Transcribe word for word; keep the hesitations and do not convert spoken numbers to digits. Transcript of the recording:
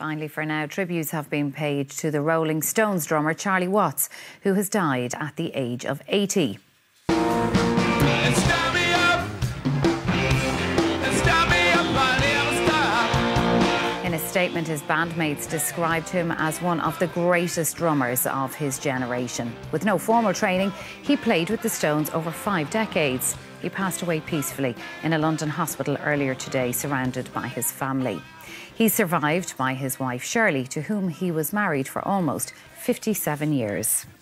Finally, for now, tributes have been paid to the Rolling Stones drummer Charlie Watts, who has died at the age of eighty. In a statement, his bandmates described him as one of the greatest drummers of his generation. With no formal training, he played with the Stones over five decades. He passed away peacefully in a London hospital earlier today, surrounded by his family. He's survived by his wife Shirley, to whom he was married for almost fifty-seven years.